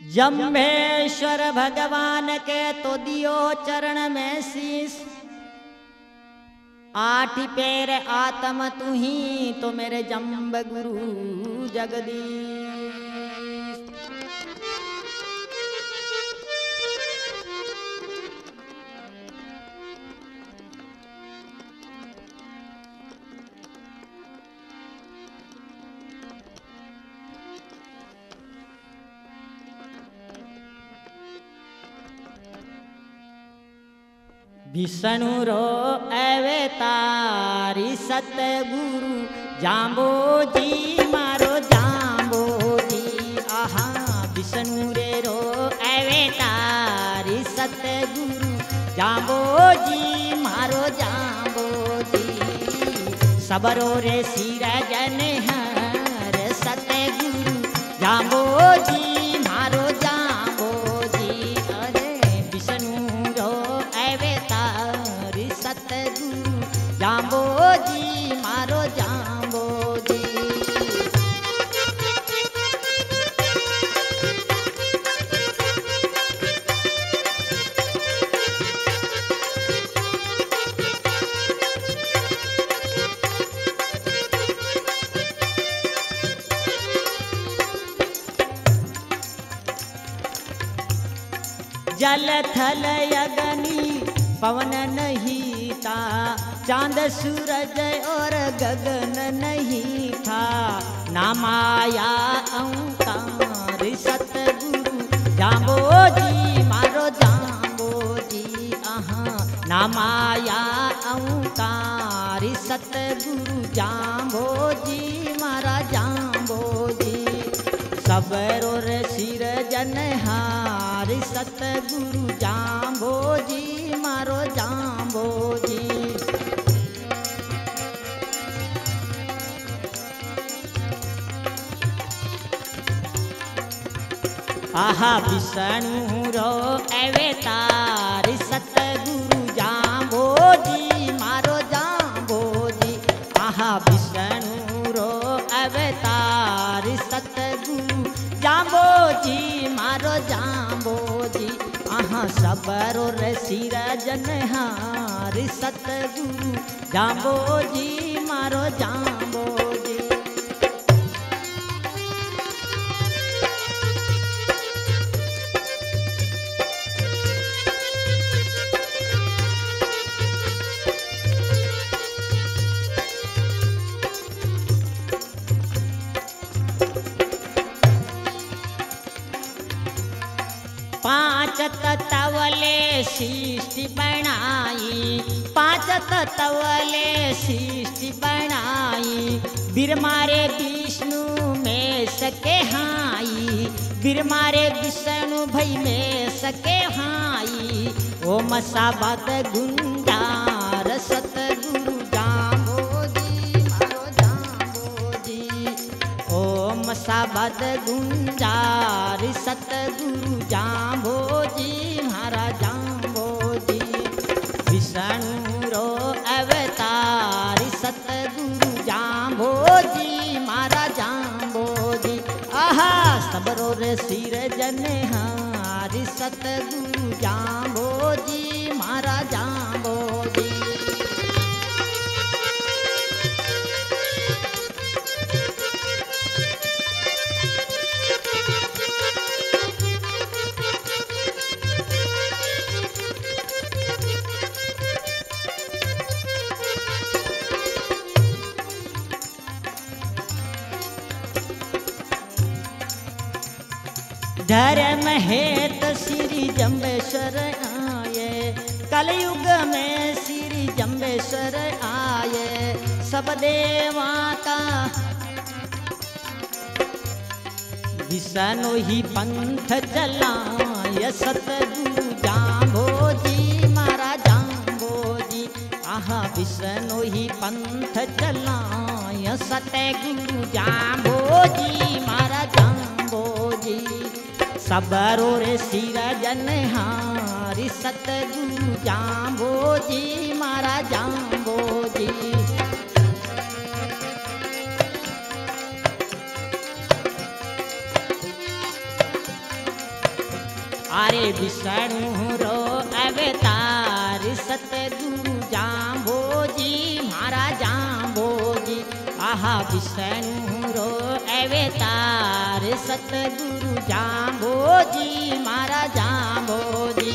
जम्भेश्वर भगवान के तो दियो चरण में शीश, 8 पैर आत्म तू ही तो मेरे जम्ब गुरु जगदीश। विष्णु रो अवतारी सतगुरु जाम्बो जी मारो जाम्बो जी। आहा विष्णु रे रो अवतारी सतगुरु जाम्बो जी मारो जाम्बो जी। सबरो रे सिर जन हर सतगुरु जाम्बो जी मारो जाम्बो जी। अरे विष्णु रो सतगुरु जाम्बो जी मारो जाम्बो जी। जल थल अग्नि पवन नहीं था, चांद सूरज और गगन नहीं था। ना माया ओंकार सतगुरु जाम्बो जी मारो जाम्बो जी। आहा ना माया ओंकार सतगुरु जाम्बो जी मारा जाम्बो जी। सबरो रे सिर जनहार सतगुरु जाम्बो जी मारो जाम्बो जी। आहा विष्णु रो अवतार सतगुरु जाम्बो जी मारो जाम्बो जी। आहा विष्णु रो अवतार सतगुरु जाम्बो जी मारो जाम्बो जी। आहा सबरो रे सिर जनहार सतगुरु जाम्बो जी मारो जाम्बो जी। पांच तत्वले सृष्टि बनाई, 5 तत्वले सृष्टि बनाई। बिरमारे विष्णु में सके हाई, बिरमारे विष्णु भई में सके हाई। ओम साबत गुंडार सतगुरु जाम्बो जी मारो जाम्बो जी। ओम साबत गुंजार सतगुरु जाम्बो जी मारा जाम्बो जी। विष्णु रो अवतार सतगुरु जाम्बो जी मारा जाम्बो जी। आहा सबरो रे सिर जनहार सतगुरु जाम्बो जी मारा जाम्बो जी। धर्म हेत श्री जम्बेश्वर आए, कलयुग में श्री जम्बेश्वर आए। सब देवा का विष्णु ही पंथ चलाए सतगुरु जाम्बो जी मारा जाम्बो जी। आहा विष्णु ही पंथ चलाए सतगुरु जाम्बो जी मारा जाम्बो जी। सबरो रे सिर जनहार सतगुरु जाम्बो जी मारा जाम्बो जी। मारे विष्णु रो अवतार सतगुरु जाम्बोजी मारा जाम्बोजी। आहा विष्णु रो अवतार सतगुरु जाम्बोजी मारा जाम्बोजी।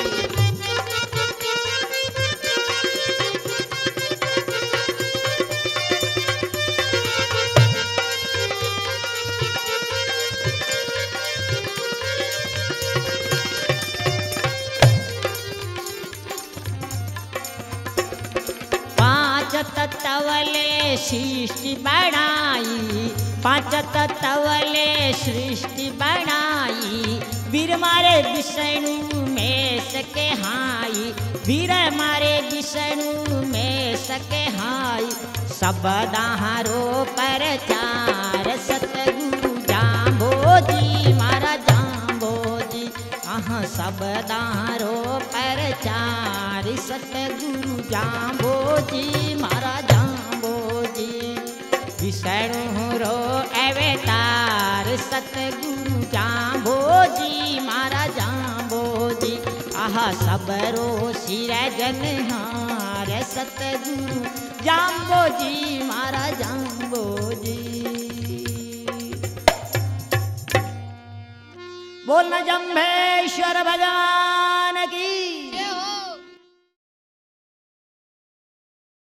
तत्वले सृष्टि बनाई, पांच तत्वले सृष्टि बनाई। वीर मारे विष्णु में सके हाई, वीर मारे विष्णु में सके हाई। सब दाहारो परचार सतगुरु जाम्बोजी मारा जाम्बोजी। आहा सब दाहारो परचार सतगुरु जाम्बोजी मारा जाम्बोजी। विष्णु रो अवतार सतगुरु जाम्बोजी मारा जाम्बोजी। आहा सबरो सिरजनहार सतगुरु जाम्बोजी मारा जाम्बोजी। बोलना जंभेश्वर भगवान